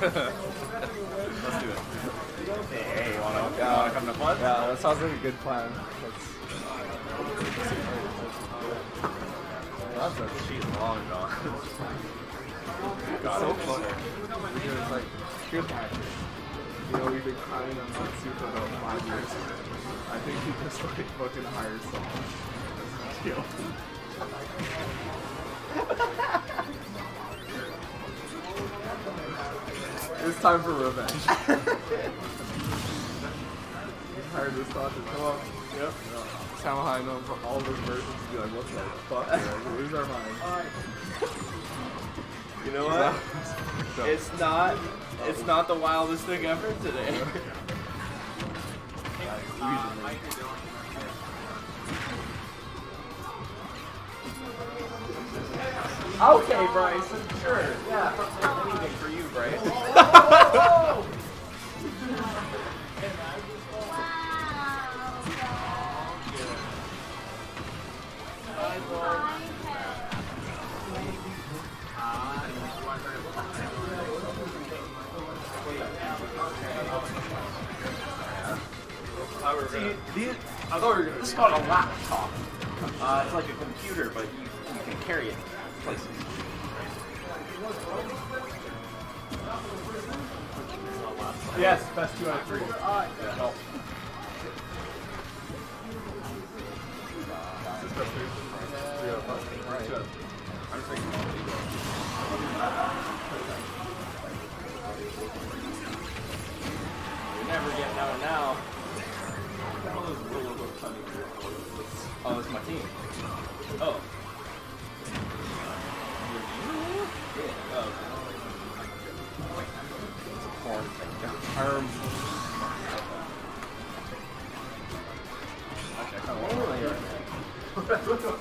Let's do it. Hey, you wanna come to fun? Yeah, that sounds like a good plan. That's a cheat long gone. It's so funny. Because, like, good matches. You know, we've been crying on Matsu for about 5 years. I think he just, like, fucking hired someone. Yo. It's time for revenge. Hired this thought to come up. Yep. Samahai known for all of his versions to be like, what the fuck? Like, lose our minds. You know what? It's not the wildest thing ever today. Okay, Bryce. Sure. Yeah. Anything for you, Bryce. I thought we were gonna. This is called a laptop. It's like a computer, but you can carry it places. Yes, best 2 out of 3. Yeah, help. You're never getting out now. Oh, it's my team. Oh. Yeah. Oh. It's a porn thing. Actually, I kind of want to play right now.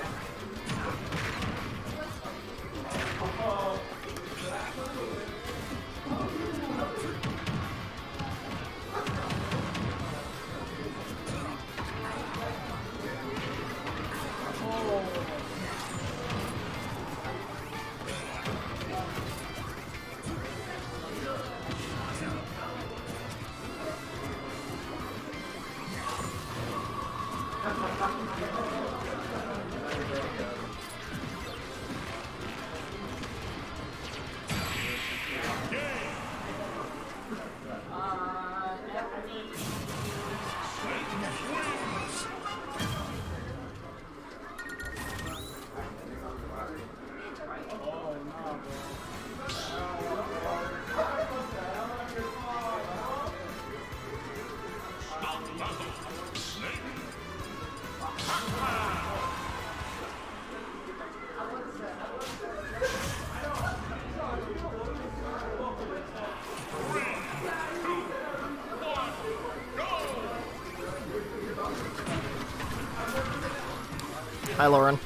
Hi, Lauren.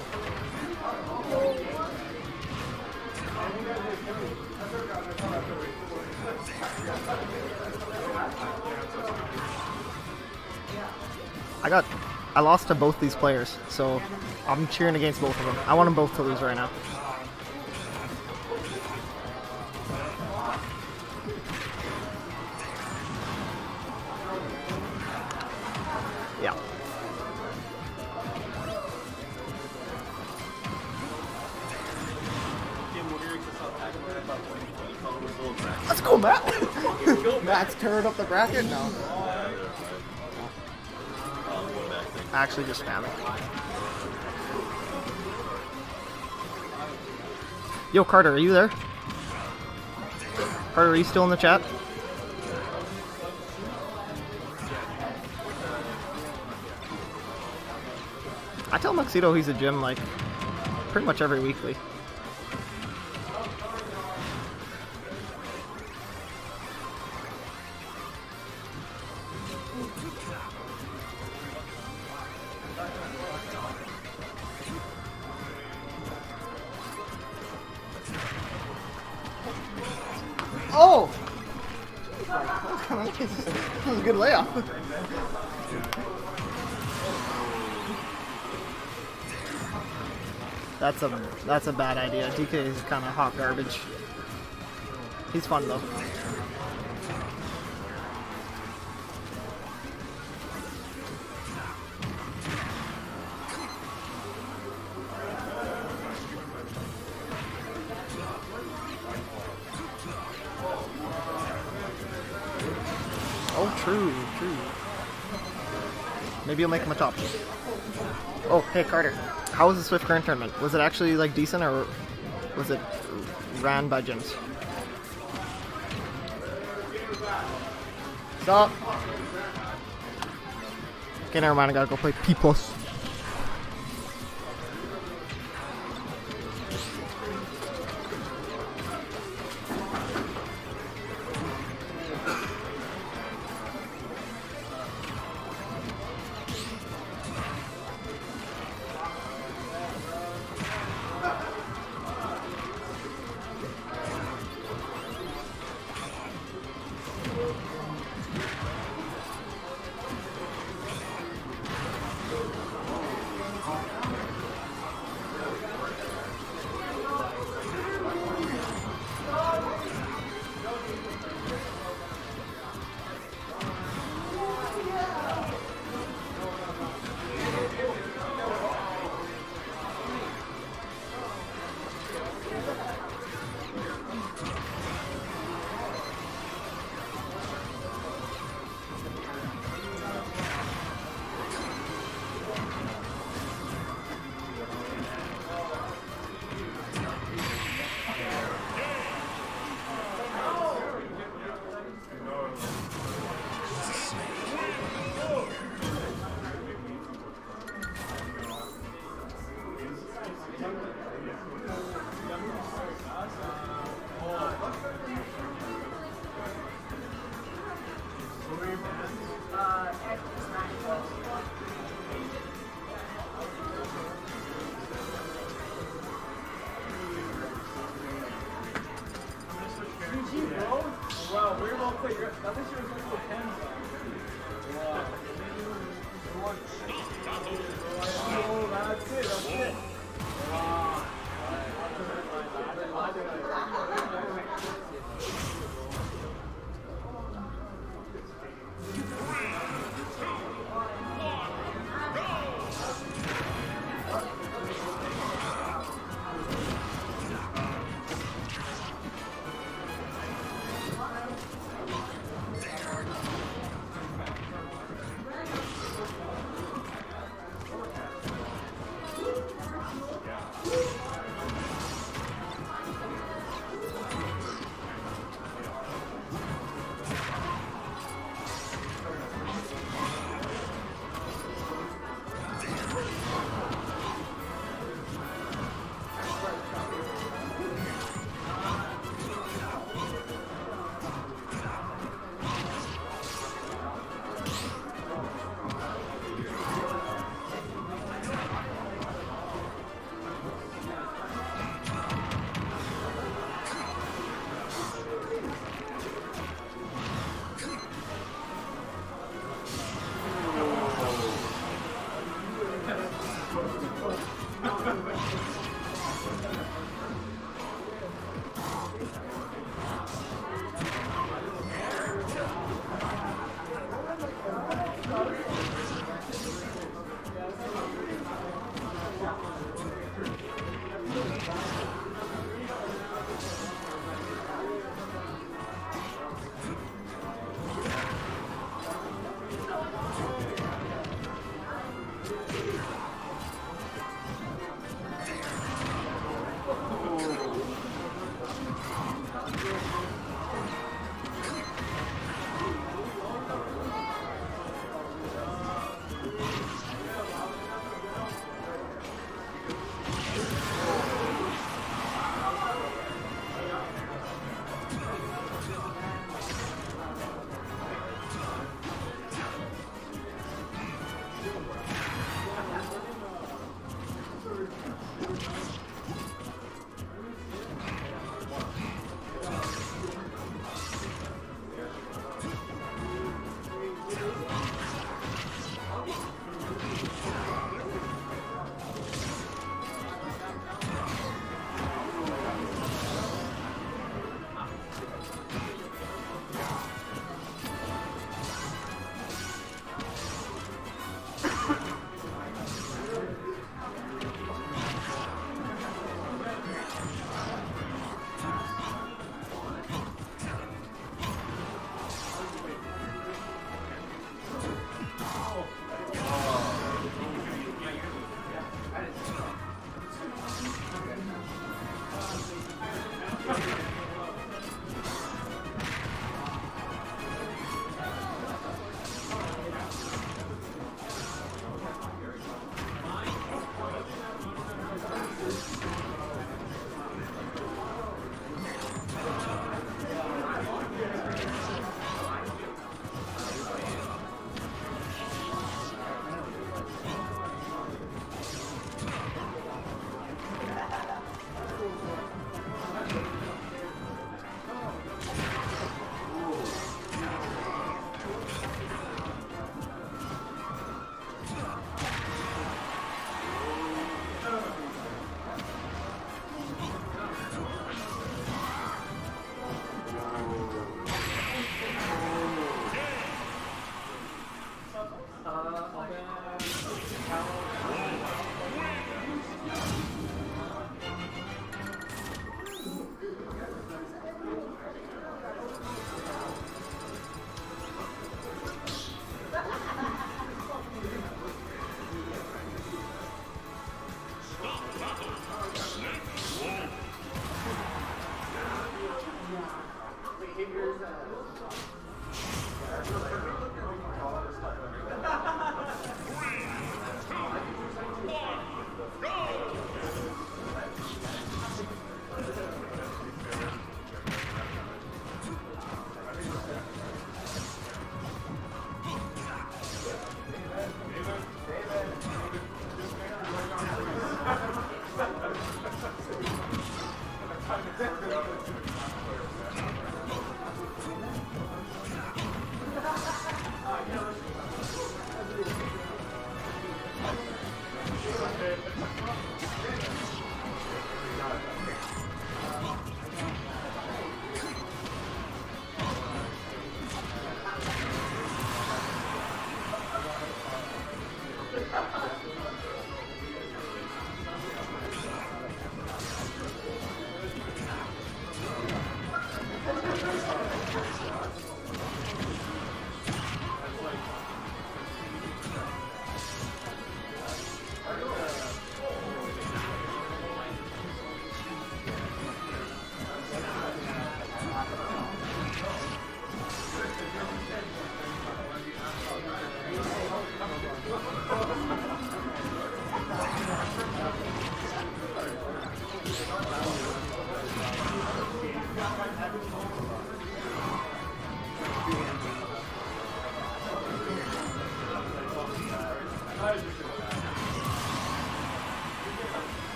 I lost to both these players, so I'm cheering against both of them. I want them both to lose right now. Yeah. Let's go, Matt! Matt's tearing up the bracket now. Actually, just spamming. Yo, Carter, are you there? Carter, are you still in the chat? I tell Muxedo he's a gym like pretty much every weekly. Oh! That was a good layoff. That's a bad idea. DK is kind of hot garbage. He's fun though. Oh, true. Maybe you'll make him a top. Oh, hey Carter. How was the Swift Current tournament? Was it actually like decent, or was it ran by gyms? Stop. Okay, never mind. I gotta go play P+. Wow, we're about to play. At least you're going to the pens. Wow. Oh, that's it. Wow.